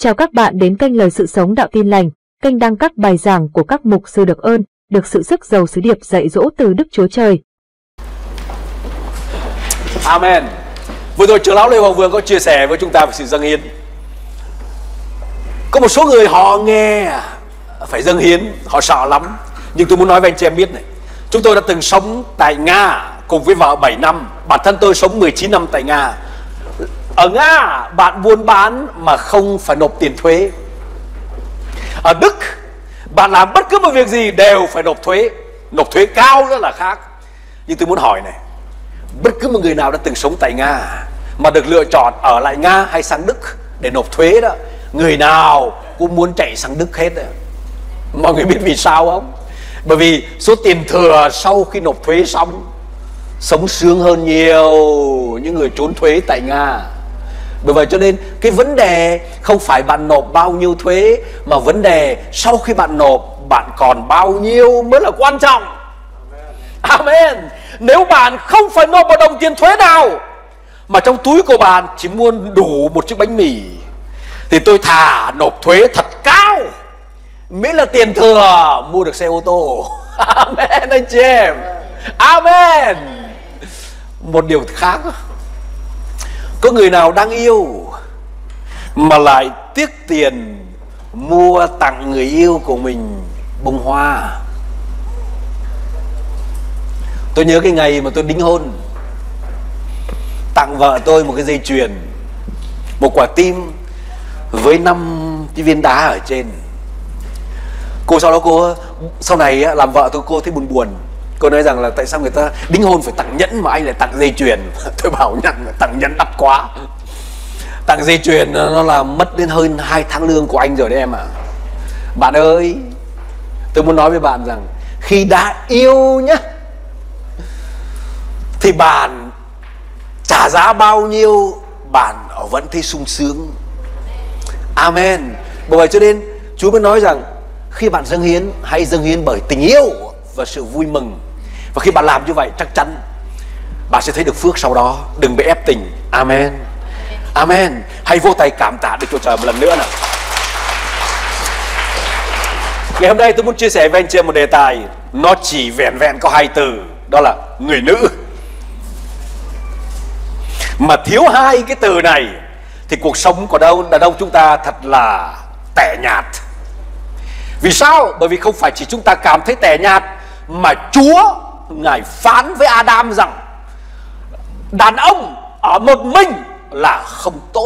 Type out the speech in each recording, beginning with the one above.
Chào các bạn đến kênh Lời Sự Sống Đạo Tin Lành, kênh đăng các bài giảng của các mục sư được ơn, được sự sức giàu sứ điệp dạy dỗ từ Đức Chúa Trời. Amen. Vừa rồi trưởng lão Lê Hoàng Vương có chia sẻ với chúng ta về sự dâng hiến. Có một số người họ nghe phải dâng hiến, họ sợ lắm. Nhưng tôi muốn nói với anh chị em biết này, chúng tôi đã từng sống tại Nga cùng với vợ 7 năm. Bản thân tôi sống 19 năm tại Nga. Ở Nga bạn buôn bán mà không phải nộp tiền thuế. Ở Đức bạn làm bất cứ một việc gì đều phải nộp thuế. Nộp thuế cao rất là khác. Nhưng tôi muốn hỏi này, bất cứ một người nào đã từng sống tại Nga mà được lựa chọn ở lại Nga hay sang Đức để nộp thuế đó, người nào cũng muốn chạy sang Đức hết đó. Mọi người biết vì sao không? Bởi vì số tiền thừa sau khi nộp thuế xong sống sướng hơn nhiều những người trốn thuế tại Nga. Bởi vậy cho nên cái vấn đề không phải bạn nộp bao nhiêu thuế, mà vấn đề sau khi bạn nộp bạn còn bao nhiêu mới là quan trọng. Amen. Nếu bạn không phải nộp một đồng tiền thuế nào, mà trong túi của bạn chỉ muốn đủ một chiếc bánh mì, thì tôi thà nộp thuế thật cao, miễn là tiền thừa mua được xe ô tô. Amen anh chị em. Amen. Một điều khác, có người nào đang yêu mà lại tiếc tiền mua tặng người yêu của mình bông hoa? Tôi nhớ cái ngày mà tôi đính hôn, tặng vợ tôi một cái dây chuyền, một quả tim với 5 cái viên đá ở trên. Cô sau đó sau này làm vợ tôi, cô thấy buồn buồn. Cô nói rằng là tại sao người ta đính hôn phải tặng nhẫn mà anh lại tặng dây chuyền. Tôi bảo nhận tặng nhẫn đắt quá. Tặng dây chuyền nó là mất đến hơn 2 tháng lương của anh rồi đấy em ạ. Bạn ơi, tôi muốn nói với bạn rằng khi đã yêu nhá, thì bạn trả giá bao nhiêu bạn vẫn thấy sung sướng. Amen. Bởi vậy cho nên Chúa mới nói rằng khi bạn dâng hiến, hãy dâng hiến bởi tình yêu và sự vui mừng. Và khi bạn làm như vậy, chắc chắn bạn sẽ thấy được phước sau đó. Đừng bị ép tình. Amen. Amen. Hãy vỗ tay cảm tạ Đức Chúa Trời một lần nữa nào. Ngày hôm nay tôi muốn chia sẻ với anh chị em một đề tài, nó chỉ vẹn vẹn có 2 từ, đó là người nữ. Mà thiếu 2 cái từ này thì cuộc sống của đàn ông chúng ta thật là tẻ nhạt. Vì sao? Bởi vì không phải chỉ chúng ta cảm thấy tẻ nhạt, mà Chúa Ngài phán với Adam rằng đàn ông ở một mình là không tốt.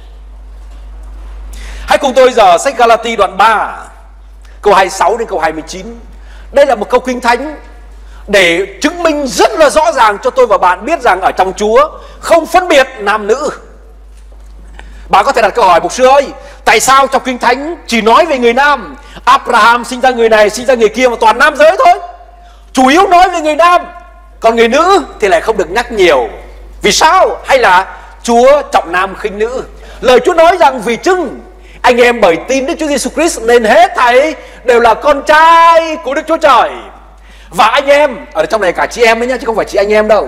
Hãy cùng tôi giờ sách Galati đoạn 3 câu 26 đến câu 29. Đây là một câu kinh thánh để chứng minh rất là rõ ràng cho tôi và bạn biết rằng ở trong Chúa không phân biệt nam nữ. Bạn có thể đặt câu hỏi: mục sư ơi, tại sao trong kinh thánh chỉ nói về người nam? Abraham sinh ra người này, sinh ra người kia mà toàn nam giới thôi. Chủ yếu nói về người nam, còn người nữ thì lại không được nhắc nhiều. Vì sao? Hay là Chúa trọng nam khinh nữ? Lời Chúa nói rằng vì chưng anh em bởi tin Đức Chúa Giêsu Christ nên hết thảy đều là con trai của Đức Chúa Trời. Và anh em, ở trong này cả chị em đấy nhá, chứ không phải chỉ anh em đâu.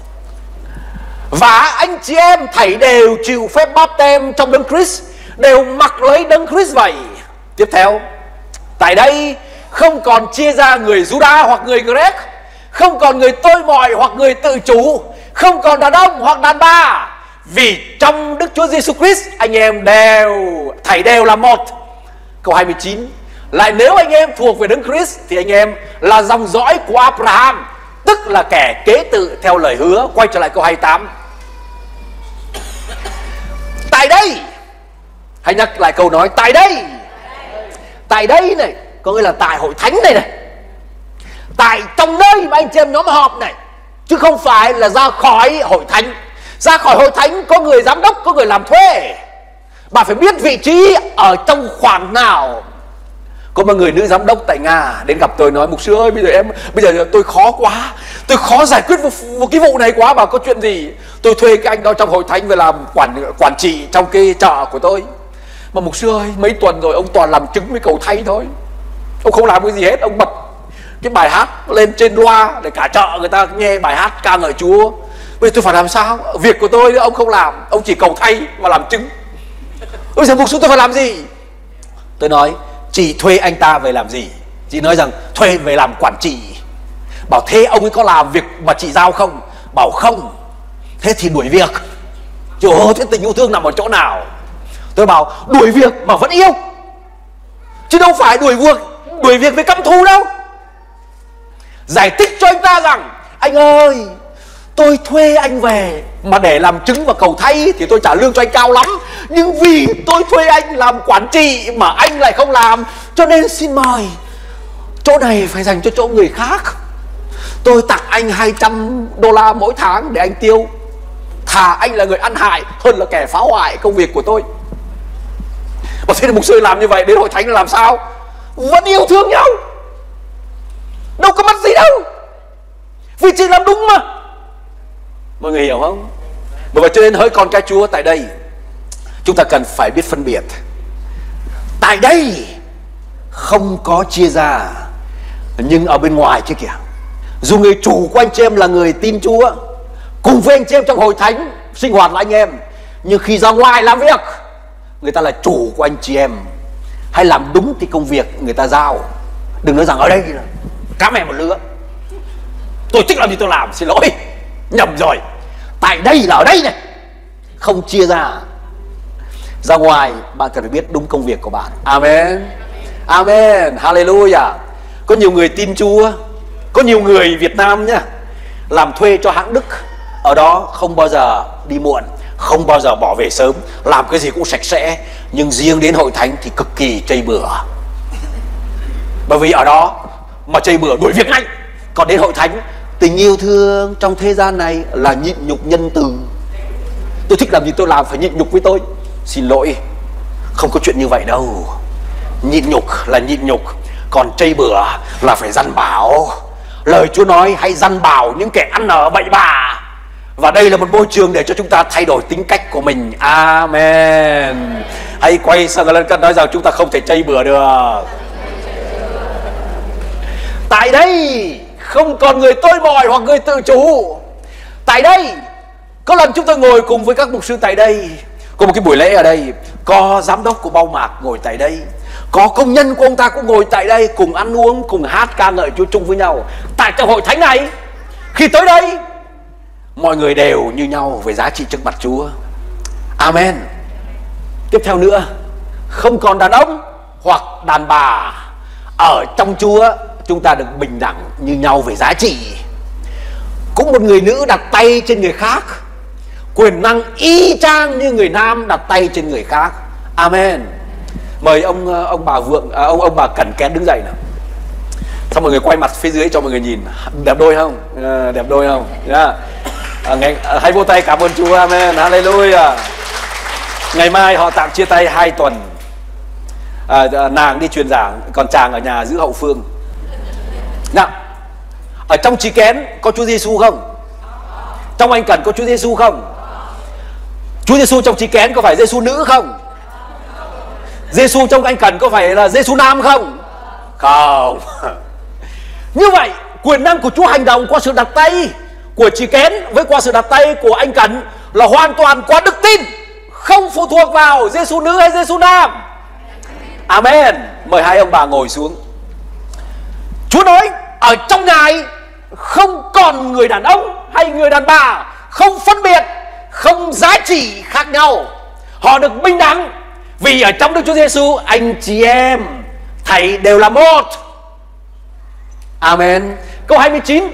Và anh chị em thảy đều chịu phép báp têm trong Đấng Christ, đều mặc lấy Đấng Christ vậy. Tiếp theo, tại đây không còn chia ra người Juda hoặc người Grec, không còn người tôi mọi hoặc người tự chủ, không còn đàn ông hoặc đàn bà, vì trong Đức Chúa Giêsu Christ anh em thảy đều là một. Câu 29, lại nếu anh em thuộc về Đấng Christ thì anh em là dòng dõi của Abraham, tức là kẻ kế tự theo lời hứa. Quay trở lại câu 28. Tại đây, hãy nhắc lại câu nói tại đây. Tại đây này có nghĩa là tại hội thánh này này, tại trong nơi mà anh chị em nhóm họp này, chứ không phải là ra khỏi hội thánh. Ra khỏi hội thánh có người giám đốc, có người làm thuê. Bạn phải biết vị trí ở trong khoảng nào. Có một người nữ giám đốc tại Nga đến gặp tôi nói: mục sư ơi, bây giờ tôi khó quá, tôi khó giải quyết một cái vụ này quá. Bảo có chuyện gì? Tôi thuê cái anh đó trong hội thánh về làm quản trị trong cái chợ của tôi. Mà mục sư ơi, mấy tuần rồi ông toàn làm trứng với cầu thay thôi, ông không làm cái gì hết. Ông bật cái bài hát lên trên loa để cả chợ người ta nghe bài hát ca ngợi Chúa. Bây giờ tôi phải làm sao? Việc của tôi ông không làm, ông chỉ cầu thay và làm trứng. Bây giờ mục sư tôi phải làm gì? Tôi nói chị thuê anh ta về làm gì? Chị nói rằng thuê về làm quản trị. Bảo thế ông ấy có làm việc mà chị giao không? Bảo không. Thế thì đuổi việc. Trời ơi, thế tình yêu thương nằm ở chỗ nào? Tôi bảo đuổi việc mà vẫn yêu, chứ đâu phải đuổi việc với căm thù đâu. Giải thích cho anh ta rằng anh ơi, tôi thuê anh về mà để làm trứng và cầu thay thì tôi trả lương cho anh cao lắm, nhưng vì tôi thuê anh làm quản trị mà anh lại không làm, cho nên xin mời, chỗ này phải dành cho chỗ người khác. Tôi tặng anh $200 mỗi tháng để anh tiêu. Thà anh là người ăn hại hơn là kẻ phá hoại công việc của tôi. Mà thế thì mục sư làm như vậy đến hội thánh là làm sao? Vẫn yêu thương nhau, đâu có mất gì đâu, vì chị làm đúng mà. Mọi người hiểu không? Bởi vậy cho nên hỡi con cái Chúa tại đây, chúng ta cần phải biết phân biệt. Tại đây không có chia ra, nhưng ở bên ngoài chứ kìa, dù người chủ của anh chị em là người tin Chúa, cùng với anh chị em trong hội thánh sinh hoạt là anh em, nhưng khi ra ngoài làm việc, người ta là chủ của anh chị em. Hãy làm đúng cái công việc người ta giao. Đừng nói rằng ở đây cá mẹ một lứa, tôi thích làm gì tôi làm. Xin lỗi, nhầm rồi. Tại đây là ở đây này, không chia ra. Ra ngoài bạn cần phải biết đúng công việc của bạn. Amen, amen, hallelujah. Có nhiều người tin Chúa, có nhiều người Việt Nam nhá, làm thuê cho hãng Đức, ở đó không bao giờ đi muộn, không bao giờ bỏ về sớm, làm cái gì cũng sạch sẽ, nhưng riêng đến hội thánh thì cực kỳ chây bừa. Bởi vì ở đó mà chây bừa đuổi việc ngay. Còn đến hội thánh, tình yêu thương trong thế gian này là nhịn nhục nhân từ. Tôi thích làm gì tôi làm, phải nhịn nhục với tôi. Xin lỗi, không có chuyện như vậy đâu. Nhịn nhục là nhịn nhục, còn chây bừa là phải dằn bảo. Lời Chúa nói hãy dằn bảo những kẻ ăn ở bậy bạ. Và đây là một môi trường để cho chúng ta thay đổi tính cách của mình. Amen. Hãy quay sang người lân cận nói rằng chúng ta không thể chây bừa được. Tại đây không còn người tôi mỏi hoặc người tự chủ. Tại đây, có lần chúng tôi ngồi cùng với các mục sư tại đây, có một cái buổi lễ ở đây, có giám đốc của Bao Mạc ngồi tại đây, có công nhân của ông ta cũng ngồi tại đây, cùng ăn uống, cùng hát ca ngợi Chúa chung với nhau. Tại trong hội thánh này, khi tới đây, mọi người đều như nhau về giá trị trước mặt Chúa. Amen. Tiếp theo nữa, không còn đàn ông hoặc đàn bà. Ở trong Chúa, chúng ta được bình đẳng như nhau về giá trị. Cũng một người nữ đặt tay trên người khác, quyền năng y chang như người nam đặt tay trên người khác. Amen. Mời ông bà Vượng, ông bà Cẩn Kén đứng dậy nào. Xong mọi người quay mặt phía dưới cho mọi người nhìn. Đẹp đôi không? Đẹp đôi không? Hãy vỗ tay cảm ơn Chúa. Amen. Hallelujah. Ngày mai họ tạm chia tay 2 tuần. Nàng đi truyền giảng, còn chàng ở nhà giữ hậu phương. Nào, ở trong chị Kén có Chúa Giêsu không? Trong anh Cẩn có Chúa Giêsu không? Chúa Giêsu trong chị Kén có phải Giêsu nữ không? Giêsu trong anh Cẩn có phải là Giêsu nam không? Không. Như vậy quyền năng của Chúa hành động qua sự đặt tay của chị Kén với qua sự đặt tay của anh Cẩn là hoàn toàn qua đức tin, không phụ thuộc vào Giêsu nữ hay Giêsu nam. Amen. Mời hai ông bà ngồi xuống. Chúa nói ở trong Ngài không còn người đàn ông hay người đàn bà, không phân biệt, không giá trị khác nhau. Họ được bình đẳng vì ở trong Đức Chúa Giêsu anh chị em thầy đều là một. Amen. Câu 29,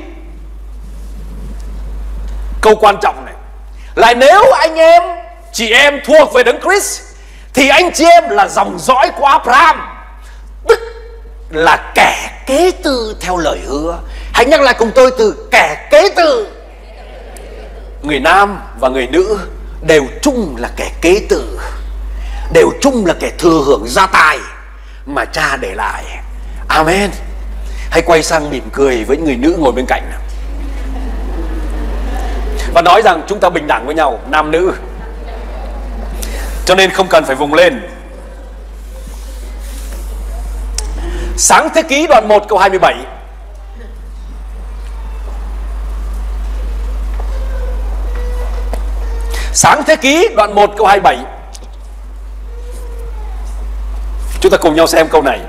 câu quan trọng này. Lại nếu anh em chị em thuộc về Đấng Christ thì anh chị em là dòng dõi của Abraham, tức là kẻ kế tư theo lời hứa. Hãy nhắc lại cùng tôi từ kẻ kế tư. Người nam và người nữ đều chung là kẻ kế tư, đều chung là kẻ thừa hưởng gia tài mà cha để lại. Amen. Hãy quay sang mỉm cười với người nữ ngồi bên cạnh và nói rằng chúng ta bình đẳng với nhau, nam nữ, cho nên không cần phải vùng lên. Sáng Thế Ký đoạn 1 câu 27. Sáng Thế Ký đoạn 1 câu 27. Chúng ta cùng nhau xem câu này.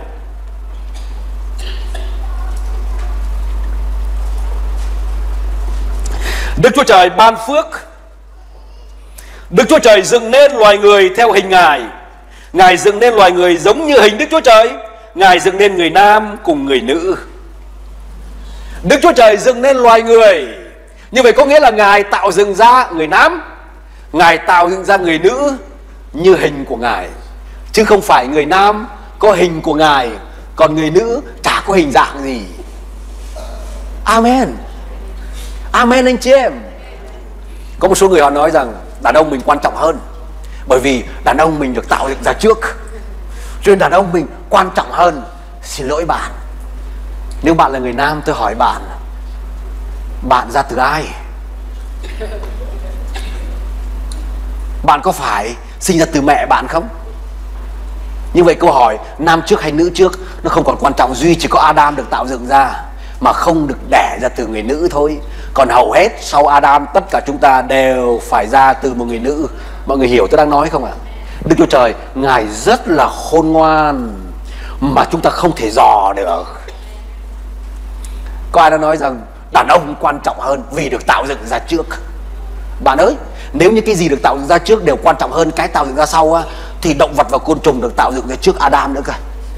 Đức Chúa Trời ban phước. Đức Chúa Trời dựng nên loài người theo hình Ngài. Ngài dựng nên loài người giống như hình Đức Chúa Trời. Ngài dựng nên người nam cùng người nữ. Đức Chúa Trời dựng nên loài người. Như vậy có nghĩa là Ngài tạo dựng ra người nam, Ngài tạo dựng ra người nữ như hình của Ngài, chứ không phải người nam có hình của Ngài, còn người nữ chả có hình dạng gì. Amen. Amen anh chị em. Có một số người họ nói rằng đàn ông mình quan trọng hơn, bởi vì đàn ông mình được tạo dựng ra trước, cho nên đàn ông mình quan trọng hơn. Xin lỗi bạn, nếu bạn là người nam, tôi hỏi bạn, bạn ra từ ai? Bạn có phải sinh ra từ mẹ bạn không? Như vậy câu hỏi nam trước hay nữ trước nó không còn quan trọng, duy chỉ có Adam được tạo dựng ra mà không được đẻ ra từ người nữ thôi. Còn hầu hết sau Adam tất cả chúng ta đều phải ra từ một người nữ. Mọi người hiểu tôi đang nói không ạ? Đức Chúa Trời Ngài rất là khôn ngoan mà chúng ta không thể dò được. Có ai đã nói rằng đàn ông quan trọng hơn vì được tạo dựng ra trước? Bạn ơi, nếu như cái gì được tạo dựng ra trước đều quan trọng hơn cái tạo dựng ra sau á, thì động vật và côn trùng được tạo dựng ra trước Adam nữa cơ.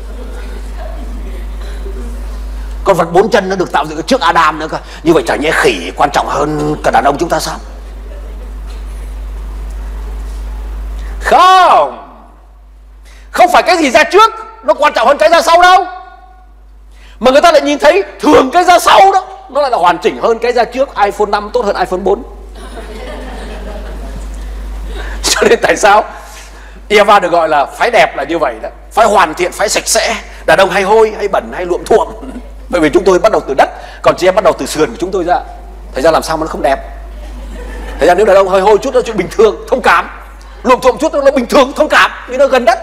Con vật 4 chân nó được tạo dựng trước Adam nữa cơ. Như vậy chả nhẽ khỉ quan trọng hơn cả đàn ông chúng ta sao? Không, không phải cái gì ra trước nó quan trọng hơn cái ra sau đâu, mà người ta lại nhìn thấy thường cái ra sau đó nó lại là hoàn chỉnh hơn cái ra trước. iPhone 5 tốt hơn iPhone 4. Cho nên tại sao Eva được gọi là phái đẹp là như vậy đó, phái hoàn thiện, phái sạch sẽ. Đàn ông hay hôi, hay bẩn, hay luộm thuộm, bởi vì chúng tôi bắt đầu từ đất, còn chị em bắt đầu từ sườn của chúng tôi ra. Thành ra làm sao mà nó không đẹp. Thành ra nếu đàn ông hơi hôi chút nó chuyện bình thường, thông cảm. Luộm thuộm chút nó bình thường, thông cảm, vì nó gần đất.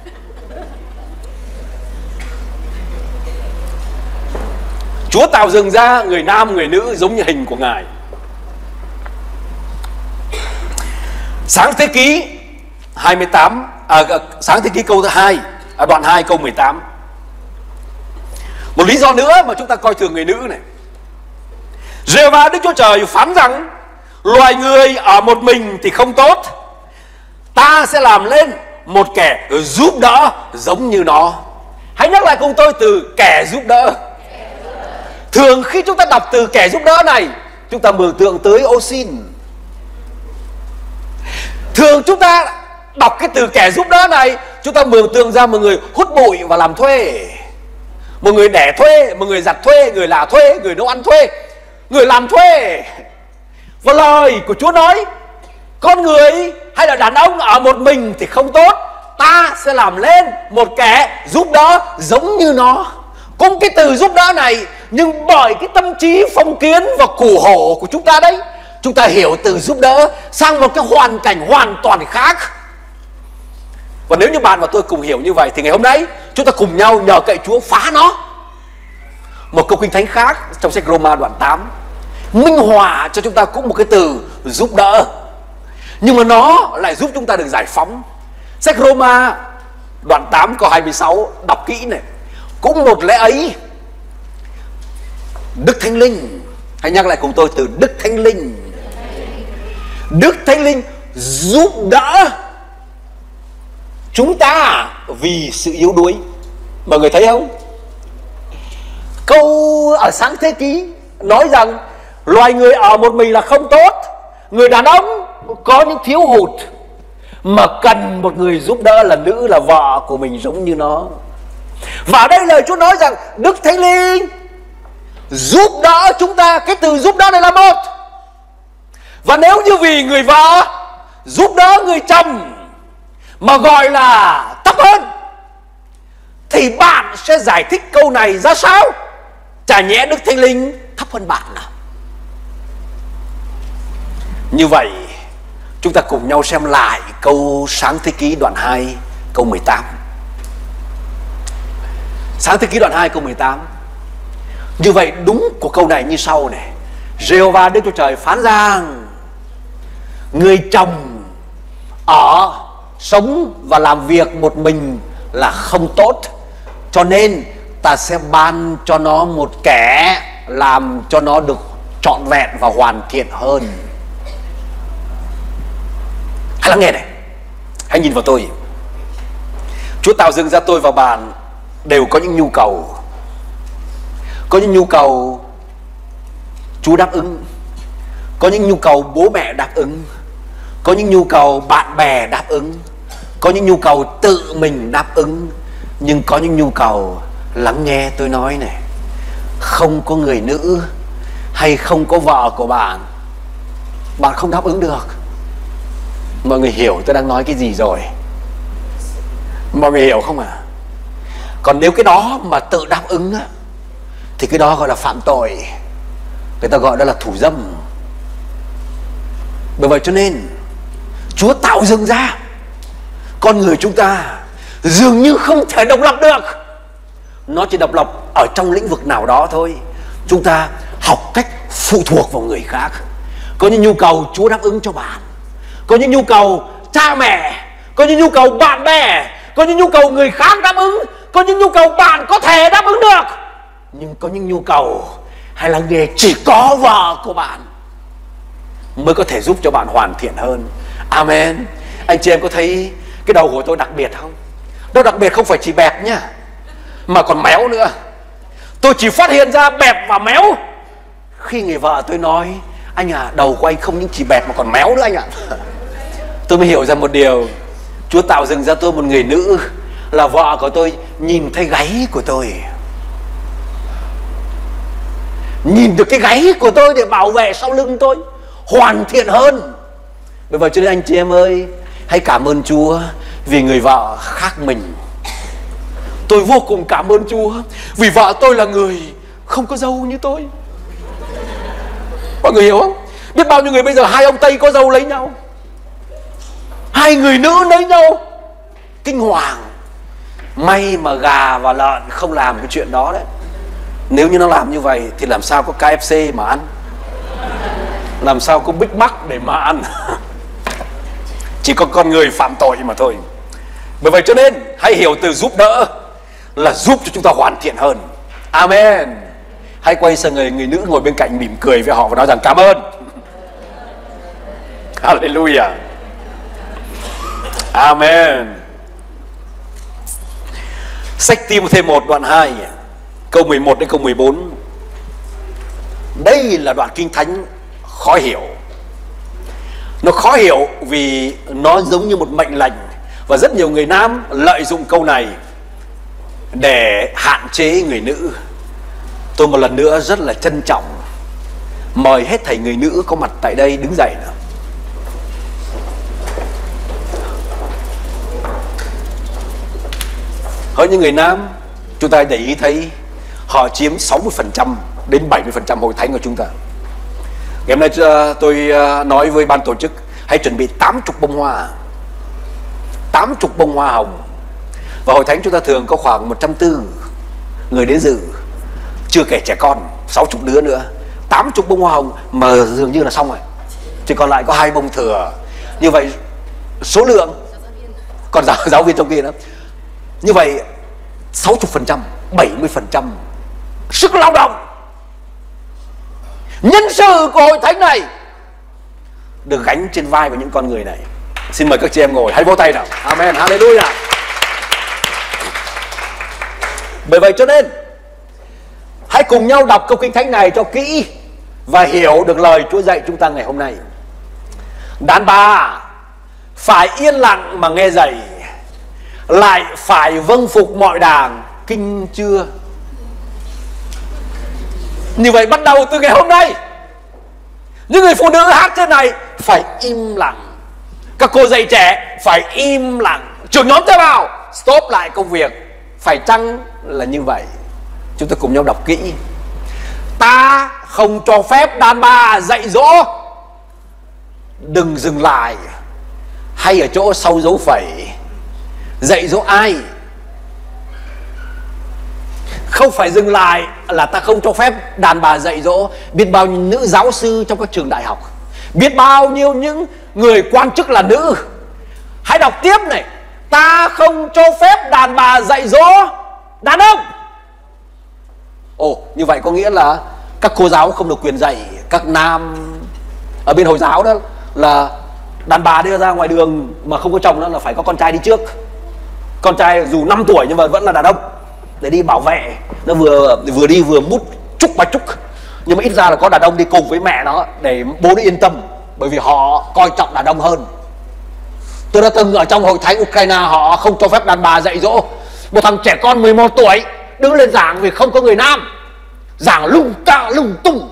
Chúa tạo dựng ra người nam người nữ giống như hình của Ngài. Sáng thế ký 28, Sáng thế ký câu thứ 2, đoạn 2 câu 18. Một lý do nữa mà chúng ta coi thường người nữ này. Giê-hô-va Đức Chúa Trời phán rằng loài người ở một mình thì không tốt, ta sẽ làm lên một kẻ giúp đỡ giống như nó. Hãy nhắc lại cùng tôi từ kẻ giúp đỡ. Thường khi chúng ta đọc từ kẻ giúp đỡ này, chúng ta mường tượng tới ô xin. Thường chúng ta đọc cái từ kẻ giúp đỡ này, chúng ta mường tượng ra một người hút bụi và làm thuê, một người đẻ thuê, một người giặt thuê, người là thuê, người nấu ăn thuê, người làm thuê. Và lời của Chúa nói con người hay là đàn ông ở một mình thì không tốt, ta sẽ làm lên một kẻ giúp đỡ giống như nó. Cũng cái từ giúp đỡ này, nhưng bởi cái tâm trí phong kiến và củ hổ của chúng ta đấy, chúng ta hiểu từ giúp đỡ sang một cái hoàn cảnh hoàn toàn khác. Và nếu như bạn và tôi cùng hiểu như vậy thì ngày hôm nay chúng ta cùng nhau nhờ cậy Chúa phá nó. Một câu kinh thánh khác trong sách Roma đoạn 8 minh họa cho chúng ta cũng một cái từ giúp đỡ, nhưng mà nó lại giúp chúng ta được giải phóng. Sách Roma đoạn 8 câu 26, đọc kỹ này. Cũng một lẽ ấy, Đức Thánh Linh, hãy nhắc lại cùng tôi từ Đức Thánh Linh. Đức Thánh Linh giúp đỡ chúng ta vì sự yếu đuối. Mọi người thấy không? Câu ở Sáng thế ký nói rằng loài người ở một mình là không tốt, người đàn ông có những thiếu hụt mà cần một người giúp đỡ là nữ, là vợ của mình giống như nó. Và ở đây lời Chúa nói rằng Đức Thánh Linh giúp đỡ chúng ta. Cái từ giúp đỡ này là một. Và nếu như vì người vợ giúp đỡ người chồng mà gọi là thấp hơn, thì bạn sẽ giải thích câu này ra sao? Chả nhẽ Đức Thánh Linh thấp hơn bạn à? Như vậy chúng ta cùng nhau xem lại câu Sáng thế ký đoạn 2 câu 18. Sáng thế ký đoạn 2 câu 18. Như vậy đúng của câu này như sau này. Giê-hô-va Đức Chúa Trời phán rằng người chồng ở sống và làm việc một mình là không tốt, cho nên ta sẽ ban cho nó một kẻ làm cho nó được trọn vẹn và hoàn thiện hơn. Hãy lắng nghe này, hãy nhìn vào tôi. Chúa tạo dựng ra tôi và bạn đều có những nhu cầu. Có những nhu cầu Chúa đáp ứng, có những nhu cầu bố mẹ đáp ứng, có những nhu cầu bạn bè đáp ứng, có những nhu cầu tự mình đáp ứng. Nhưng có những nhu cầu, lắng nghe tôi nói này, không có người nữ hay không có vợ của bạn không đáp ứng được. Mọi người hiểu tôi đang nói cái gì rồi? Mọi người hiểu không ạ? Còn nếu cái đó mà tự đáp ứng á, thì cái đó gọi là phạm tội. Người ta gọi đó là thủ dâm. Bởi vậy cho nên Chúa tạo dựng ra con người chúng ta dường như không thể độc lập được. Nó chỉ độc lập ở trong lĩnh vực nào đó thôi. Chúng ta học cách phụ thuộc vào người khác. Có những nhu cầu Chúa đáp ứng cho bạn, có những nhu cầu cha mẹ, có những nhu cầu bạn bè, có những nhu cầu người khác đáp ứng, có những nhu cầu bạn có thể đáp ứng được. Nhưng có những nhu cầu, hay là nghe, chỉ có vợ của bạn mới có thể giúp cho bạn hoàn thiện hơn. Amen. Anh chị em có thấy cái đầu của tôi đặc biệt không? Nó đặc biệt không phải chỉ bẹp nhá, mà còn méo nữa. Tôi chỉ phát hiện ra bẹp và méo khi người vợ tôi nói: anh à, đầu của anh không những chỉ bẹp mà còn méo nữa anh ạ. Tôi mới hiểu ra một điều. Chúa tạo dựng ra tôi một người nữ, là vợ của tôi nhìn thấy gáy của tôi, nhìn được cái gáy của tôi để bảo vệ sau lưng tôi hoàn thiện hơn. Bởi vậy cho nên anh chị em ơi, hãy cảm ơn Chúa vì người vợ khác mình. Tôi vô cùng cảm ơn Chúa vì vợ tôi là người không có dâu như tôi. Mọi người hiểu không? Biết bao nhiêu người bây giờ hai ông Tây có dâu lấy nhau, hai người nữ lấy nhau, kinh hoàng. May mà gà và lợn không làm cái chuyện đó đấy. Nếu như nó làm như vậy thì làm sao có KFC mà ăn, làm sao có Big Mac để mà ăn. Chỉ có con người phạm tội mà thôi. Bởi vậy cho nên hãy hiểu từ giúp đỡ là giúp cho chúng ta hoàn thiện hơn. Amen. Hãy quay sang người nữ ngồi bên cạnh mỉm cười với họ và nói rằng cảm ơn. Hallelujah. Amen. Sách Ti-mô-thê 1 đoạn 2 câu 11 đến câu 14. Đây là đoạn kinh thánh khó hiểu. Nó khó hiểu vì nó giống như một mệnh lệnh, và rất nhiều người nam lợi dụng câu này để hạn chế người nữ. Tôi một lần nữa rất là trân trọng mời hết thầy người nữ có mặt tại đây đứng dậy nào. Hơn những người nam, chúng ta để ý thấy họ chiếm 60% đến 70% hội thánh của chúng ta. Ngày hôm nay tôi nói với ban tổ chức hãy chuẩn bị 80 bông hoa, 80 bông hoa hồng. Và hội thánh chúng ta thường có khoảng 140 người đến dự, chưa kể trẻ con 60 đứa nữa. 80 bông hoa hồng mà dường như là xong rồi, chỉ còn lại có 2 bông thừa. Như vậy số lượng còn giáo viên trong kia nữa. Như vậy 60%, 70% sức lao động, nhân sự của hội thánh này được gánh trên vai của những con người này. Xin mời các chị em ngồi, hãy vỗ tay nào. Amen, hallelujah. Bởi vậy cho nên hãy cùng nhau đọc câu kinh thánh này cho kỹ và hiểu được lời Chúa dạy chúng ta ngày hôm nay. Đàn bà phải yên lặng mà nghe dạy, lại phải vâng phục mọi đàng. Kinh chưa? Như vậy bắt đầu từ ngày hôm nay, những người phụ nữ hát trên này phải im lặng, các cô dạy trẻ phải im lặng, trưởng nhóm tế bào stop lại công việc. Phải chăng là như vậy? Chúng ta cùng nhau đọc kỹ. Ta không cho phép đàn bà dạy dỗ. Đừng dừng lại hay ở chỗ sau dấu phẩy. Dạy dỗ ai? Không phải dừng lại là ta không cho phép đàn bà dạy dỗ. Biết bao nhiêu nữ giáo sư trong các trường đại học, biết bao nhiêu những người quan chức là nữ. Hãy đọc tiếp này. ta không cho phép đàn bà dạy dỗ đàn ông. Ồ, như vậy có nghĩa là các cô giáo không được quyền dạy các nam. Ở bên Hồi giáo đó là đàn bà đưa ra ngoài đường mà không có chồng đó là phải có con trai đi trước. Con trai dù 5 tuổi nhưng mà vẫn là đàn ông, để đi bảo vệ. Nó vừa đi vừa mút chúc ba chúc. Nhưng mà ít ra là có đàn ông đi cùng với mẹ nó để bố nó yên tâm, bởi vì họ coi trọng đàn ông hơn. Tôi đã từng ở trong hội thánh Ukraine, họ không cho phép đàn bà dạy dỗ. Một thằng trẻ con 11 tuổi đứng lên giảng vì không có người nam, giảng lung ta lung tung,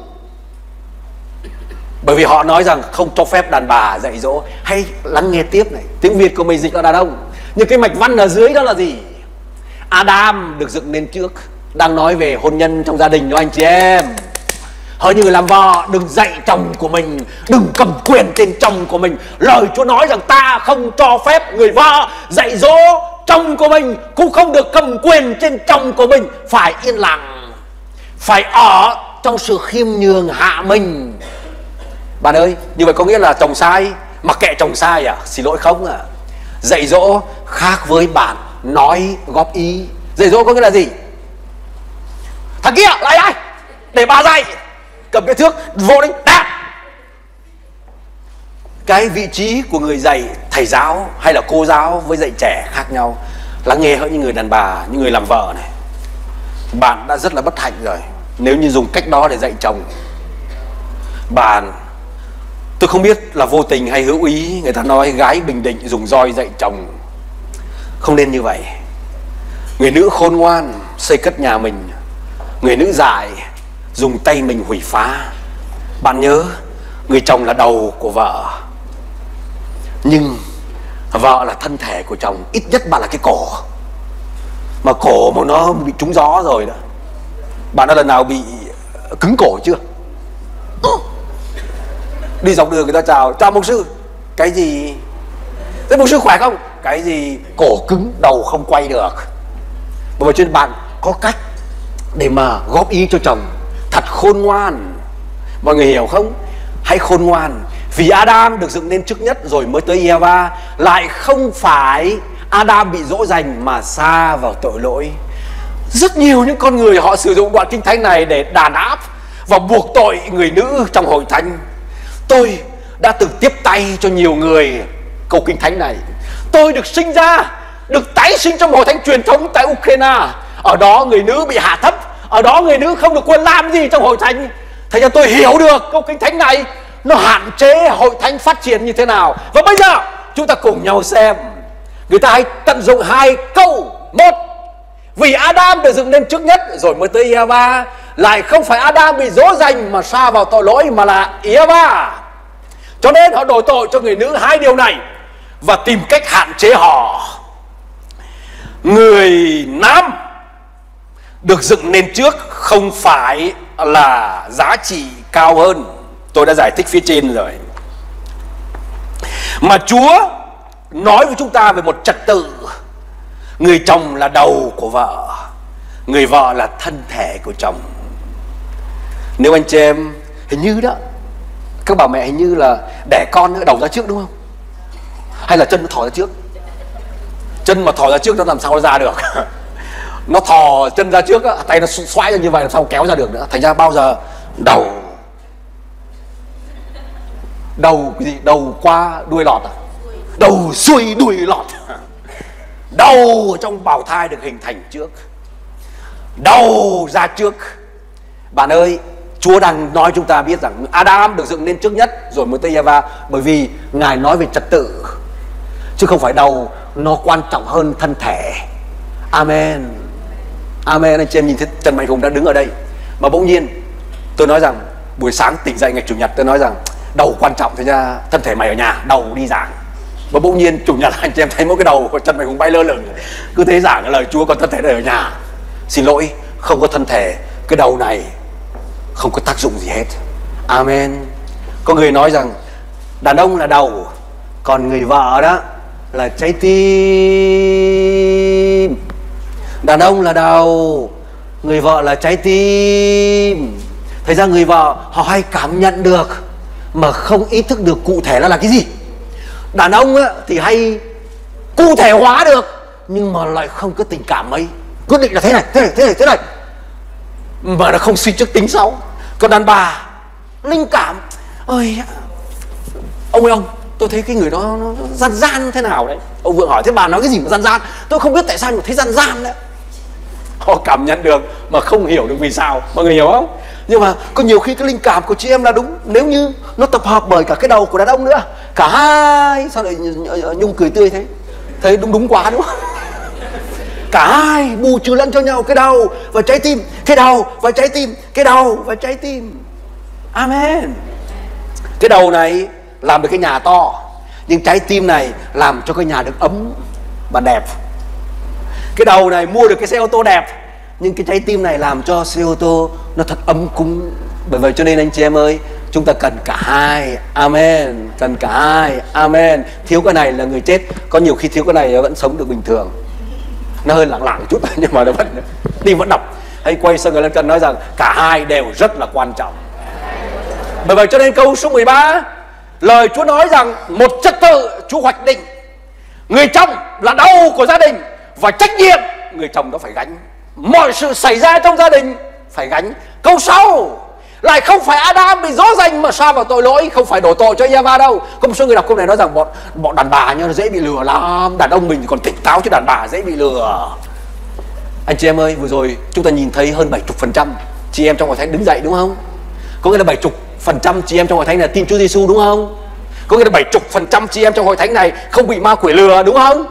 bởi vì họ nói rằng không cho phép đàn bà dạy dỗ. Hay lắng nghe tiếp này, tiếng Việt của mình dịch là đàn ông, nhưng cái mạch văn ở dưới đó là gì? Adam được dựng nên trước, đang nói về hôn nhân trong gia đình đó anh chị em. Hỡi những người làm vợ, đừng dạy chồng của mình, đừng cầm quyền trên chồng của mình. Lời Chúa nói rằng ta không cho phép người vợ dạy dỗ chồng của mình, cũng không được cầm quyền trên chồng của mình. Phải yên lặng, phải ở trong sự khiêm nhường hạ mình. Bạn ơi, như vậy có nghĩa là chồng sai, mặc kệ chồng sai à? Xin lỗi không à? Dạy dỗ khác với bạn nói góp ý. Dạy dỗ có nghĩa là gì? Thằng kia lại đây, để bà dạy, cầm cái thước vô đi đạp. Cái vị trí của người dạy, thầy giáo hay là cô giáo với dạy trẻ khác nhau. Lắng nghe hỡi những người đàn bà, những người làm vợ này, bạn đã rất là bất hạnh rồi nếu như dùng cách đó để dạy chồng bạn. Tôi không biết là vô tình hay hữu ý, người ta nói gái Bình Định dùng roi dạy chồng. Không nên như vậy. Người nữ khôn ngoan xây cất nhà mình, người nữ dại dùng tay mình hủy phá. Bạn nhớ, người chồng là đầu của vợ, nhưng vợ là thân thể của chồng. Ít nhất bạn là cái cổ, mà cổ mà nó bị trúng gió rồi đó. Bạn đã lần nào bị cứng cổ chưa? Đi dọc đường người ta chào, chào mục sư. Cái gì? Thế mục sư khỏe không? Cái gì? Cổ cứng, đầu không quay được. Bởi trên bạn có cách để mà góp ý cho chồng thật khôn ngoan. Mọi người hiểu không? Hãy khôn ngoan. Vì Adam được dựng nên trước nhất rồi mới tới Eva. Lại không phải Adam bị dỗ dành mà sa vào tội lỗi. Rất nhiều những con người họ sử dụng đoạn kinh thánh này để đàn áp và buộc tội người nữ trong hội thánh. Tôi đã từng tiếp tay cho nhiều người câu kinh thánh này. Tôi được sinh ra, được tái sinh trong hội thánh truyền thống tại Ukraine. Ở đó người nữ bị hạ thấp, ở đó người nữ không được quyền làm gì trong hội thánh. Thế nên tôi hiểu được câu kinh thánh này nó hạn chế hội thánh phát triển như thế nào. Và bây giờ chúng ta cùng nhau xem. Người ta hãy tận dụng hai câu. Một, vì Adam được dựng nên trước nhất rồi mới tới Eva. Lại không phải Adam bị dỗ dành mà sa vào tội lỗi, mà là Eva. Cho nên họ đổ tội cho người nữ hai điều này và tìm cách hạn chế họ. Người nam được dựng nên trước không phải là giá trị cao hơn. Tôi đã giải thích phía trên rồi. Mà Chúa nói với chúng ta về một trật tự. Người chồng là đầu của vợ, người vợ là thân thể của chồng. Nếu anh chị em hình như đó, các bà mẹ hình như là đẻ con đầu ra trước đúng không? Hay là chân nó thò ra trước? Chân mà thò ra trước nó làm sao nó ra được? Nó thò chân ra trước á, tay nó xoay ra như vậy làm sao kéo ra được nữa. Thành ra bao giờ đầu cái gì? Đầu qua đuôi lọt à? Đầu xuôi đuôi lọt. Đầu ở trong bào thai được hình thành trước, đầu ra trước. Bạn ơi, Chúa đang nói chúng ta biết rằng Adam được dựng nên trước nhất rồi mới tới Eva, bởi vì Ngài nói về trật tự, chứ không phải đầu nó quan trọng hơn thân thể. Amen. Amen. Anh chị em nhìn thấy Trần Mạnh Hùng đã đứng ở đây, mà bỗng nhiên tôi nói rằng buổi sáng tỉnh dậy ngày Chủ nhật tôi nói rằng đầu quan trọng, thế ra thân thể mày ở nhà, đầu đi giảng. Và bỗng nhiên Chủ nhật anh chị em thấy mỗi cái đầu của Trần Mạnh Hùng bay lơ lửng, cứ thế giảng lời Chúa, còn thân thể này ở nhà. Xin lỗi, không có thân thể, cái đầu này không có tác dụng gì hết. Amen. Có người nói rằng đàn ông là đầu, còn người vợ đó là trái tim. Đàn ông là đầu, người vợ là trái tim. Thật ra người vợ họ hay cảm nhận được mà không ý thức được cụ thể nó là cái gì. Đàn ông á, thì hay cụ thể hóa được, nhưng mà lại không có tình cảm mấy. Quyết định là thế này mà nó không suy trước tính sau. Còn đàn bà linh cảm, ơi ông ơi ông, tôi thấy cái người đó nó gian gian thế nào đấy. Ông Vượng hỏi thế bà nói cái gì mà gian gian, tôi không biết tại sao mà thấy gian gian đấy. Họ cảm nhận được mà không hiểu được vì sao, mọi người hiểu không? Nhưng mà có nhiều khi cái linh cảm của chị em là đúng, nếu như nó tập hợp bởi cả cái đầu của đàn ông nữa, cả hai. Sao lại Nhung cười tươi thế? Thấy đúng quá đúng không? Cả hai bù trừ lẫn cho nhau, cái đầu và trái tim, cái đầu và trái tim, cái đầu và trái tim. Amen. Cái đầu này làm được cái nhà to, nhưng trái tim này làm cho cái nhà được ấm và đẹp. Cái đầu này mua được cái xe ô tô đẹp, nhưng cái trái tim này làm cho xe ô tô nó thật ấm cúng. Bởi vậy cho nên anh chị em ơi, chúng ta cần cả hai. Amen. Cần cả hai. Amen. Thiếu cái này là người chết. Có nhiều khi thiếu cái này vẫn sống được bình thường, nó hơi lẳng lặng chút nhưng mà nó vẫn tim vẫn đập. Hãy quay sang người lân cận nói rằng cả hai đều rất là quan trọng. Bởi vậy cho nên câu số 13, lời Chúa nói rằng một trật tự Chúa hoạch định, người chồng là đầu của gia đình và trách nhiệm người chồng đó phải gánh. Mọi sự xảy ra trong gia đình phải gánh. Câu 6 lại không phải Adam bị dỗ dành mà sa vào tội lỗi, không phải đổ tội cho Eva đâu. Có một số người đọc câu này nói rằng bọn đàn bà nó dễ bị lừa lắm, đàn ông mình còn tỉnh táo chứ đàn bà dễ bị lừa. Anh chị em ơi, vừa rồi chúng ta nhìn thấy hơn 70% chị em trong hội thánh đứng dậy đúng không? Có nghĩa là 70% chị em trong hội thánh này tin Chúa Giêsu đúng không? Có nghĩa là 70% chị em trong hội thánh này không bị ma quỷ lừa đúng không?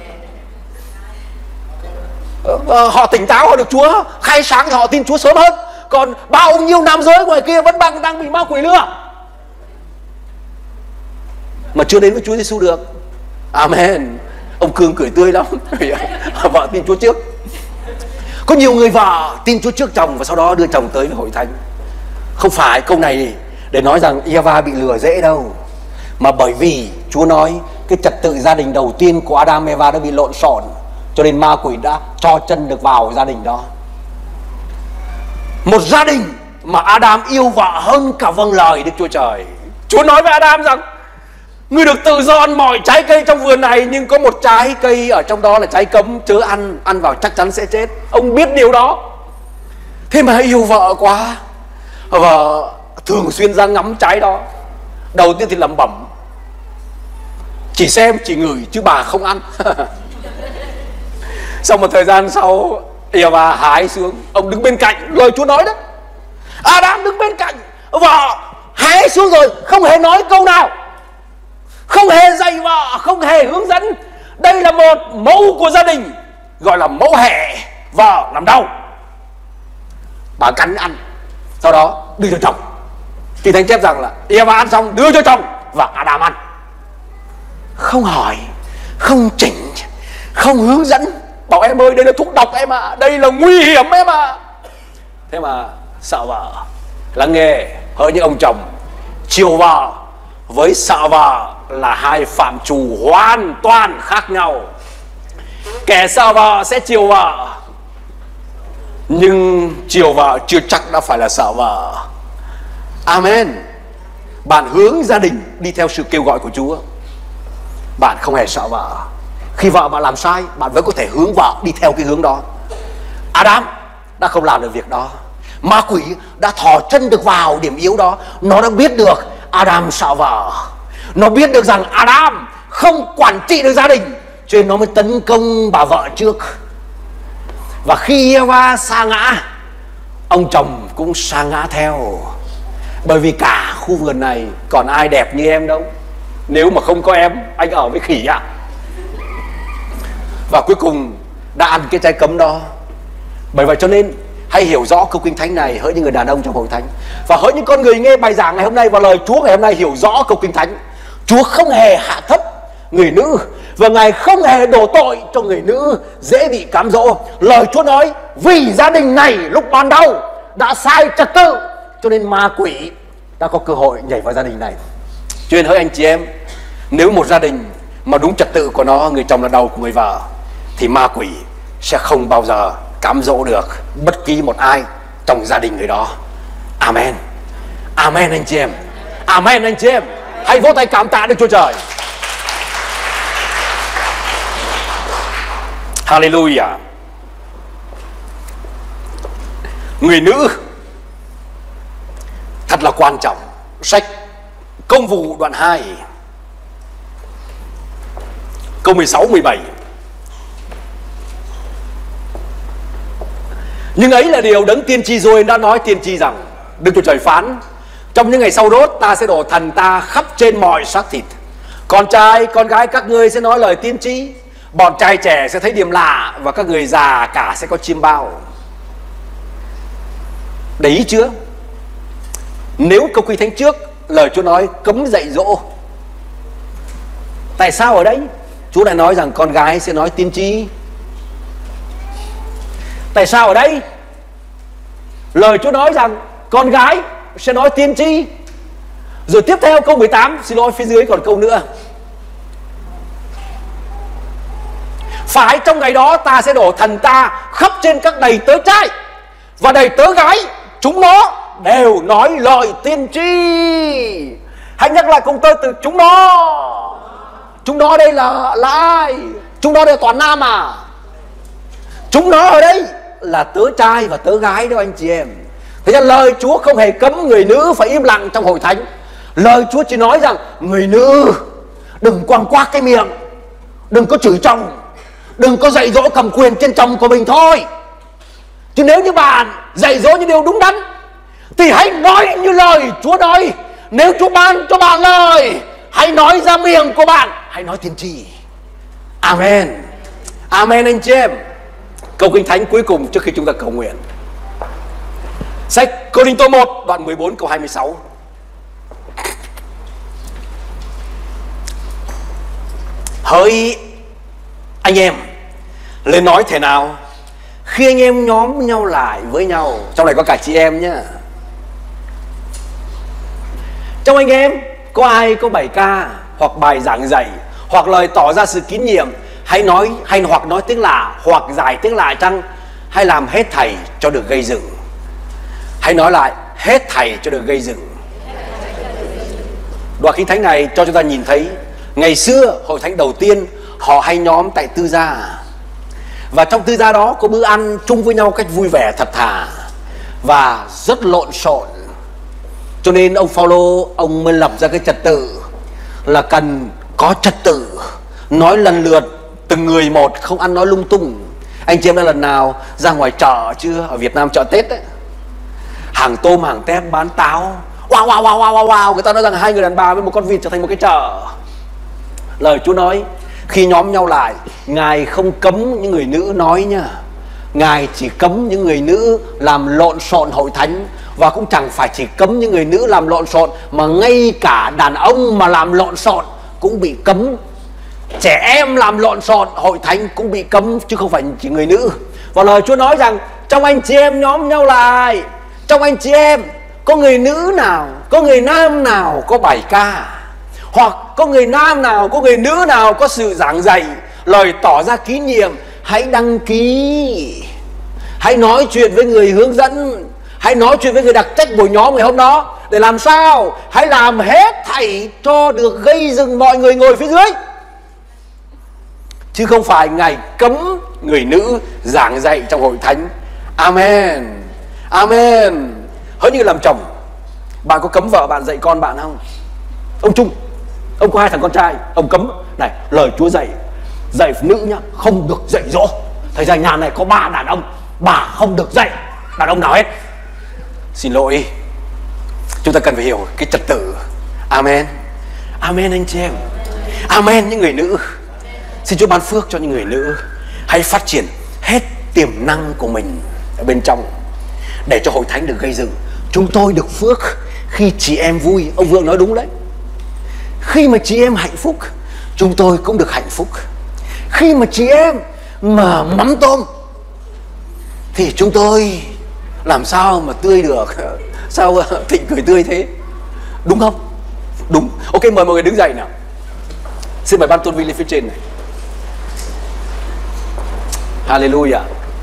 Họ tỉnh táo, họ được Chúa khai sáng thì họ tin Chúa sớm hơn. Còn bao nhiêu nam giới ngoài kia vẫn đang bị ma quỷ lừa mà chưa đến với Chúa Giêsu được. Amen. Ông Cương cười tươi lắm. Vợ tin Chúa trước. Có nhiều người vợ tin Chúa trước chồng và sau đó đưa chồng tới với hội thánh. Không phải câu này để nói rằng Eva bị lừa dễ đâu, mà bởi vì Chúa nói cái trật tự gia đình đầu tiên của Adam Eva đã bị lộn xộn, cho nên ma quỷ đã cho chân được vào gia đình đó. Một gia đình mà Adam yêu vợ hơn cả vâng lời Đức Chúa Trời. Chúa nói với Adam rằng ngươi được tự do ăn mọi trái cây trong vườn này, nhưng có một trái cây ở trong đó là trái cấm, chớ ăn, ăn vào chắc chắn sẽ chết. Ông biết điều đó, thế mà yêu vợ quá, vợ thường xuyên ra ngắm trái đó. Đầu tiên thì lẩm bẩm, chỉ xem chỉ ngửi chứ bà không ăn. Sau một thời gian sau, Eva hái xuống, ông đứng bên cạnh, lời Chúa nói đó. Adam đứng bên cạnh, vợ hái xuống rồi không hề nói câu nào, không hề dạy vợ, không hề hướng dẫn. Đây là một mẫu của gia đình, gọi là mẫu hệ, vợ làm đầu, bà cắn ăn, sau đó đưa cho chồng. Thì Thánh chép rằng là Eva ăn xong đưa cho chồng và Adam ăn. Không hỏi, không chỉnh, không hướng dẫn, bảo em ơi đây là thuốc độc em ạ, đây là nguy hiểm em ạ. Thế mà sợ vợ. Lắng nghe, hỡi những ông chồng, chiều vợ với sợ vợ là hai phạm trù hoàn toàn khác nhau. Kẻ sợ vợ sẽ chiều vợ, nhưng chiều vợ chưa chắc đã phải là sợ vợ. Amen. Bạn hướng gia đình đi theo sự kêu gọi của Chúa, bạn không hề sợ vợ. Khi vợ bạn làm sai, bạn vẫn có thể hướng vợ đi theo cái hướng đó. Adam đã không làm được việc đó. Ma quỷ đã thò chân được vào điểm yếu đó. Nó đã biết được Adam sợ vợ, nó biết được rằng Adam không quản trị được gia đình, cho nên nó mới tấn công bà vợ trước. Và khi Eva sa ngã, ông chồng cũng sa ngã theo. Bởi vì cả khu vườn này còn ai đẹp như em đâu. Nếu mà không có em, anh ở với khỉ ạ. Và cuối cùng đã ăn cái trái cấm đó. Bởi vậy cho nên hãy hiểu rõ câu kinh thánh này, hỡi những người đàn ông trong hội thánh, và hỡi những con người nghe bài giảng ngày hôm nay và lời Chúa ngày hôm nay, hiểu rõ câu kinh thánh. Chúa không hề hạ thấp người nữ, và Ngài không hề đổ tội cho người nữ dễ bị cám dỗ. Lời Chúa nói vì gia đình này lúc ban đầu đã sai trật tự, cho nên ma quỷ đã có cơ hội nhảy vào gia đình này. Cho nên hỡi anh chị em, nếu một gia đình mà đúng trật tự của nó, người chồng là đầu của người vợ, thì ma quỷ sẽ không bao giờ cám dỗ được bất kỳ một ai trong gia đình người đó. Amen. Amen anh chị em. Amen anh chị em. Hãy vỗ tay cảm tạ Đức Chúa Trời. Hallelujah. Người nữ thật là quan trọng. Sách Công vụ đoạn 2 câu 16-17. Nhưng ấy là điều đấng tiên tri rồi đã nói tiên tri rằng Đức Chúa Trời phán: trong những ngày sau đốt, ta sẽ đổ thần ta khắp trên mọi xác thịt. Con trai, con gái các ngươi sẽ nói lời tiên tri, bọn trai trẻ sẽ thấy điềm lạ, và các người già cả sẽ có chiêm bao. Để ý chưa? Nếu câu Kinh Thánh trước lời Chúa nói cấm dạy dỗ, tại sao ở đây Chúa lại nói rằng con gái sẽ nói tiên tri? Tại sao ở đây lời Chúa nói rằng con gái sẽ nói tiên tri? Rồi tiếp theo câu 18, xin lỗi, phía dưới còn câu nữa: phải trong ngày đó ta sẽ đổ thần ta khắp trên các đầy tớ trai và đầy tớ gái, chúng nó đều nói lời tiên tri. Hãy nhắc lại cùng tôi từ chúng nó. Chúng nó đây là ai? Chúng nó đây là toàn nam à? Chúng nó ở đây là tớ trai và tớ gái đó anh chị em. Thế nên lời Chúa không hề cấm người nữ phải im lặng trong hội thánh. Lời Chúa chỉ nói rằng người nữ đừng quăng quác cái miệng, đừng có chửi chồng, đừng có dạy dỗ cầm quyền trên chồng của mình thôi. Chứ nếu như bạn dạy dỗ những điều đúng đắn thì hãy nói như lời Chúa nói. Nếu Chúa ban cho bạn lời, hãy nói ra miệng của bạn, hãy nói tiên tri. Amen. Amen anh chị em. Câu Kinh Thánh cuối cùng trước khi chúng ta cầu nguyện, sách Cô-rinh-tô 1 đoạn 14 câu 26. Hỡi anh em, lên nói thế nào khi anh em nhóm nhau lại với nhau. Trong này có cả chị em nhé. Trong anh em có ai có bài ca hoặc bài giảng dạy hoặc lời tỏ ra sự kín nhiệm, hãy nói hay hoặc nói tiếng lạ hoặc giải tiếng lạ chăng? Hay làm hết thảy cho được gây dựng. Hãy nói lại: hết thảy cho được gây dựng. Đoạn Kinh Thánh này cho chúng ta nhìn thấy ngày xưa hội thánh đầu tiên họ hay nhóm tại tư gia, và trong tư gia đó có bữa ăn chung với nhau cách vui vẻ thật thà và rất lộn xộn. Cho nên ông Phaolô ông mới lập ra cái trật tự là cần có trật tự, nói lần lượt từng người một, không ăn nói lung tung. Anh chị em đã lần nào ra ngoài chợ chưa? Ở Việt Nam chợ Tết ấy, hàng tôm hàng tép bán táo, wow, người ta nói rằng hai người đàn bà với một con vịt trở thành một cái chợ. Lời Chúa nói khi nhóm nhau lại, Ngài không cấm những người nữ nói nha, Ngài chỉ cấm những người nữ làm lộn xộn hội thánh. Và cũng chẳng phải chỉ cấm những người nữ làm lộn xộn, mà ngay cả đàn ông mà làm lộn xộn cũng bị cấm. Trẻ em làm lộn xộn hội thánh cũng bị cấm, chứ không phải chỉ người nữ. Và lời Chúa nói rằng trong anh chị em nhóm nhau lại, trong anh chị em có người nữ nào, có người nam nào có bài ca, hoặc có người nam nào, có người nữ nào có sự giảng dạy, lời tỏ ra kín nhiệm, hãy đăng ký. Hãy nói chuyện với người hướng dẫn, hãy nói chuyện với người đặc trách buổi nhóm ngày hôm đó. Để làm sao? Hãy làm hết thảy cho được gây dựng mọi người ngồi phía dưới, chứ không phải Ngài cấm người nữ giảng dạy trong hội thánh. Amen. Amen. Hỡi như làm chồng, bạn có cấm vợ bạn dạy con bạn không? Ông Trung, ông có 2 thằng con trai, ông cấm này, lời Chúa dạy phụ nữ nhá, không được dạy dỗ. Thời gian nhà này có 3 đàn ông, bà không được dạy đàn ông nào hết. Xin lỗi, chúng ta cần phải hiểu cái trật tự. Amen. Amen anh chị em. Amen những người nữ. Xin Chúa ban phước cho những người nữ. Hãy phát triển hết tiềm năng của mình ở bên trong, để cho hội thánh được gây dựng. Chúng tôi được phước khi chị em vui. Ông Vương nói đúng đấy. Khi mà chị em hạnh phúc, chúng tôi cũng được hạnh phúc. Khi mà chị em mà mắm tôm thì chúng tôi làm sao mà tươi được? Sao Thịnh cười tươi thế? Đúng không? Đúng. Ok, mời mọi người đứng dậy nào. Xin mời ban tôn vinh lên phía trên này. Hallelujah.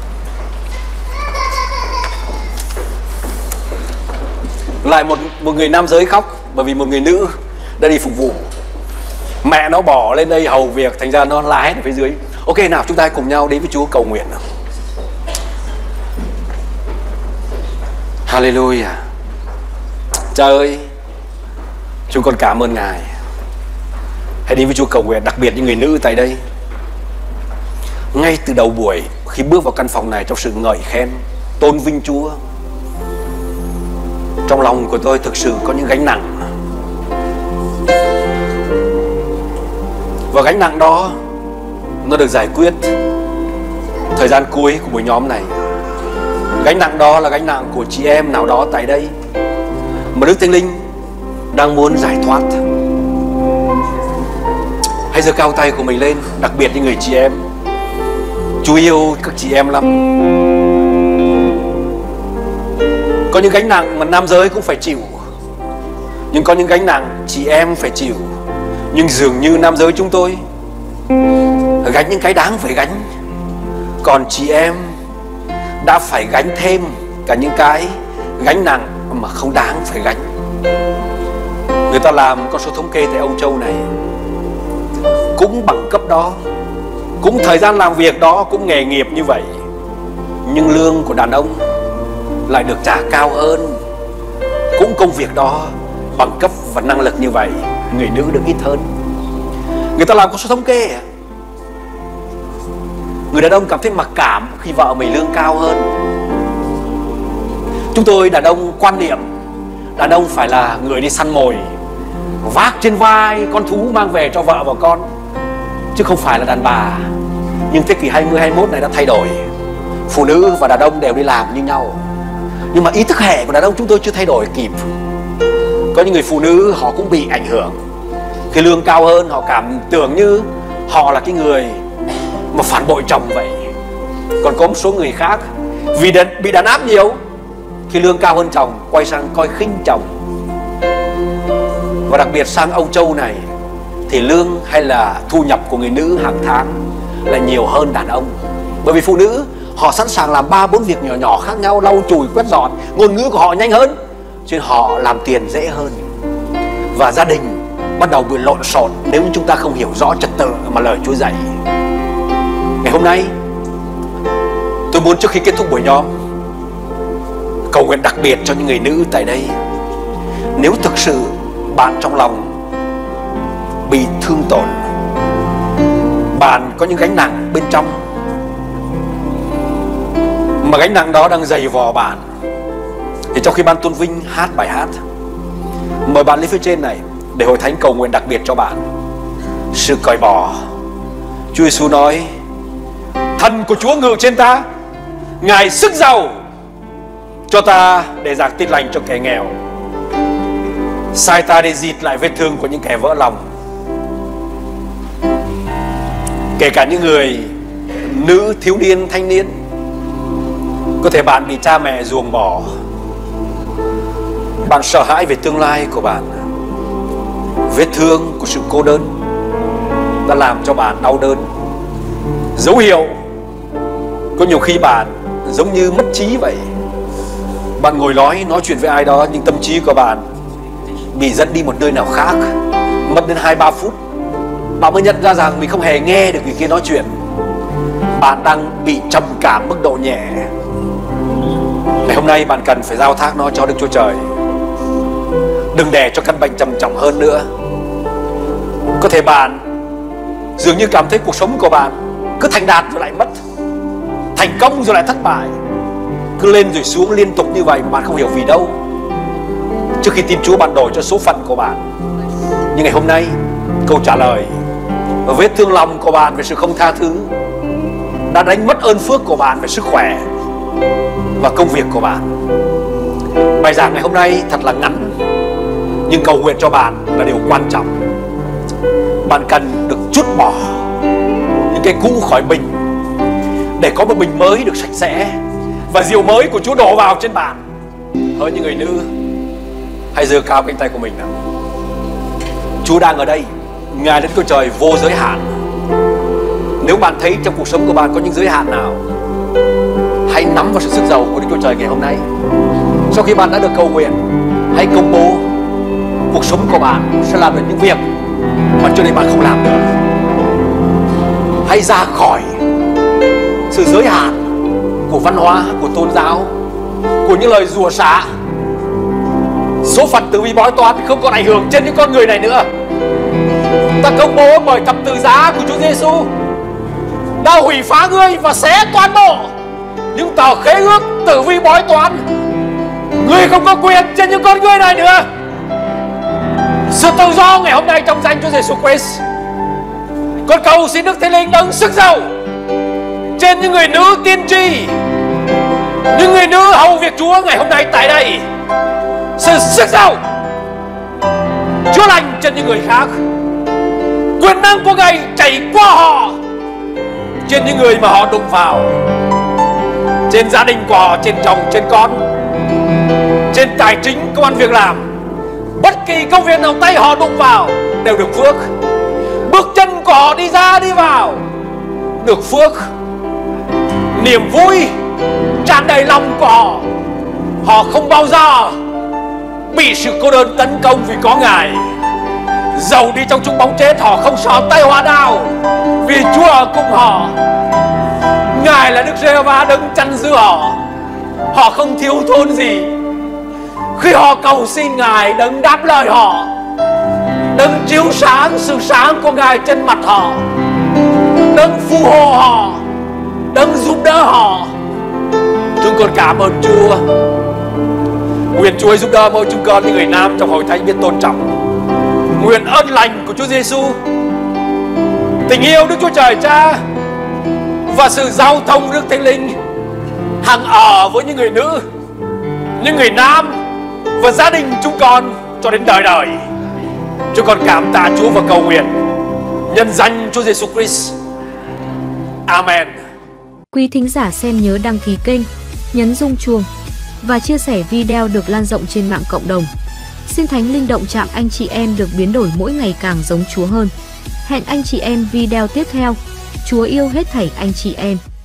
Lại một người nam giới khóc bởi vì một người nữ đã đi phục vụ. Mẹ nó bỏ lên đây hầu việc, thành ra nó la hét ở phía dưới. Ok, nào chúng ta cùng nhau đến với Chúa cầu nguyện nào. Hallelujah. Cha ơi, chúng con cảm ơn Ngài. Hãy đi với Chúa cầu nguyện, đặc biệt những người nữ tại đây. Ngay từ đầu buổi, khi bước vào căn phòng này trong sự ngợi khen, tôn vinh Chúa, trong lòng của tôi thực sự có những gánh nặng. Và gánh nặng đó nó được giải quyết thời gian cuối của buổi nhóm này. Gánh nặng đó là gánh nặng của chị em nào đó tại đây mà Đức Thánh Linh đang muốn giải thoát. Hãy giơ cao tay của mình lên, đặc biệt những người chị em. Chúa yêu các chị em lắm. Có những gánh nặng mà nam giới cũng phải chịu, nhưng có những gánh nặng chị em phải chịu. Nhưng dường như nam giới chúng tôi gánh những cái đáng phải gánh, còn chị em đã phải gánh thêm cả những cái gánh nặng mà không đáng phải gánh. Người ta làm con số thống kê tại Âu Châu này, cũng bằng cấp đó, cũng thời gian làm việc đó, cũng nghề nghiệp như vậy, nhưng lương của đàn ông lại được trả cao hơn. Cũng công việc đó, bằng cấp và năng lực như vậy, người nữ được ít hơn. Người ta làm con số thống kê. Người đàn ông cảm thấy mặc cảm khi vợ mình lương cao hơn. Chúng tôi đàn ông quan niệm đàn ông phải là người đi săn mồi, vác trên vai con thú mang về cho vợ và con, chứ không phải là đàn bà. Nhưng thế kỷ 20-21 này đã thay đổi. Phụ nữ và đàn ông đều đi làm như nhau, nhưng mà ý thức hệ của đàn ông chúng tôi chưa thay đổi kịp. Có những người phụ nữ họ cũng bị ảnh hưởng. Khi lương cao hơn, họ cảm tưởng như họ là cái người mà phản bội chồng vậy. Còn có một số người khác vì bị đàn áp nhiều, khi lương cao hơn chồng, quay sang coi khinh chồng. Và đặc biệt sang Âu Châu này thì lương hay là thu nhập của người nữ hàng tháng là nhiều hơn đàn ông. Bởi vì phụ nữ họ sẵn sàng làm 3-4 việc nhỏ nhỏ khác nhau, lau chùi, quét dọn. Ngôn ngữ của họ nhanh hơn, cho nên họ làm tiền dễ hơn. Và gia đình bắt đầu bị lộn xộn nếu như chúng ta không hiểu rõ trật tự mà lời Chúa dạy. Ngày hôm nay tôi muốn trước khi kết thúc buổi nhóm cầu nguyện đặc biệt cho những người nữ tại đây. Nếu thực sự bạn trong lòng bị thương tổn, bạn có những gánh nặng bên trong mà gánh nặng đó đang dày vò bạn, thì trong khi ban tôn vinh hát bài hát, mời bạn lên phía trên này để hội thánh cầu nguyện đặc biệt cho bạn sự cởi bỏ. Chúa Giêsu nói: thần của Chúa ngự trên ta, Ngài sức giàu cho ta để giảng tin lành cho kẻ nghèo, sai ta để dịt lại vết thương của những kẻ vỡ lòng. Kể cả những người nữ thiếu niên thanh niên, có thể bạn bị cha mẹ ruồng bỏ, bạn sợ hãi về tương lai của bạn. Vết thương của sự cô đơn đã làm cho bạn đau đớn. Dấu hiệu có nhiều khi bạn giống như mất trí vậy. Bạn ngồi nói chuyện với ai đó, nhưng tâm trí của bạn bị dẫn đi một nơi nào khác. Mất đến 2-3 phút bạn mới nhận ra rằng mình không hề nghe được người kia nói chuyện. Bạn đang bị trầm cảm mức độ nhẹ. Ngày hôm nay bạn cần phải giao thác nó cho Đức Chúa Trời. Đừng để cho căn bệnh trầm trọng hơn nữa. Có thể bạn dường như cảm thấy cuộc sống của bạn cứ thành đạt rồi lại mất, thành công rồi lại thất bại, cứ lên rồi xuống liên tục như vậy mà bạn không hiểu vì đâu. Trước khi tin Chúa, bạn đổi cho số phận của bạn. Nhưng ngày hôm nay câu trả lời và vết thương lòng của bạn về sự không tha thứ đã đánh mất ơn phước của bạn về sức khỏe và công việc của bạn. Bài giảng ngày hôm nay thật là ngắn, nhưng cầu nguyện cho bạn là điều quan trọng. Bạn cần được trút bỏ những cái cũ khỏi bình để có một bình mới được sạch sẽ và rượu mới của Chúa đổ vào trên bạn. Hỡi những người nữ, hãy giơ cao cánh tay của mình nào. Chúa đang ở đây, Ngài đến Chúa Trời vô giới hạn. Nếu bạn thấy trong cuộc sống của bạn có những giới hạn nào, hãy nắm vào sự sức giàu của Đức Chúa Trời ngày hôm nay. Sau khi bạn đã được cầu nguyện, hãy công bố cuộc sống của bạn sẽ làm được những việc mà trước đây bạn không làm được. hãy ra khỏi sự giới hạn của văn hóa, của tôn giáo, của những lời rủa xả. Số phận tử vi bói toán không còn ảnh hưởng trên những con người này nữa. Ta công bố bởi thập tự giá của Chúa Giêsu đã hủy phá ngươi và xé toàn bộ những tờ khế ước tử vi bói toán. Ngươi không có quyền trên những con người này nữa. Sự tự do ngày hôm nay trong danh Chúa Giêsu Christ. Con cầu xin Đức Thánh Linh đấng sức giàu trên những người nữ tiên tri, những người nữ hầu việc Chúa ngày hôm nay tại đây. Sự sức giàu chữa lành trên những người khác, quyền năng của Ngài chảy qua họ, trên những người mà họ đụng vào, trên gia đình của họ, trên chồng, trên con, trên tài chính, công ăn việc làm. Bất kỳ công việc nào tay họ đụng vào đều được phước. Bước chân của họ đi ra đi vào được phước. Niềm vui tràn đầy lòng của họ. Họ không bao giờ bị sự cô đơn tấn công vì có Ngài. Dầu đi trong chung bóng chết, họ không sợ tai họa nào, vì Chúa ở cùng họ. Ngài là Đức Giê-hô-va đấng chăn giữ họ. Họ không thiếu thốn gì. Khi họ cầu xin Ngài, đấng đáp lời họ, đấng chiếu sáng sự sáng của Ngài trên mặt họ, đấng phù hộ họ, đấng giúp đỡ họ. Chúng con cảm ơn Chúa. Nguyện Chúa giúp đỡ mỗi chúng con, những người nam trong hội thánh biết tôn trọng. Nguyện ơn lành của Chúa Giêsu, tình yêu Đức Chúa Trời Cha và sự giao thông Đức Thánh Linh hằng ở với những người nữ, những người nam và gia đình chúng con cho đến đời đời. Chúng con cảm tạ Chúa và cầu nguyện nhân danh Chúa Giêsu Christ. Amen. Quý thính giả xem nhớ đăng ký kênh, nhấn rung chuông và chia sẻ video được lan rộng trên mạng cộng đồng. Xin Thánh Linh động chạm anh chị em được biến đổi mỗi ngày càng giống Chúa hơn. Hẹn anh chị em video tiếp theo. Chúa yêu hết thảy anh chị em.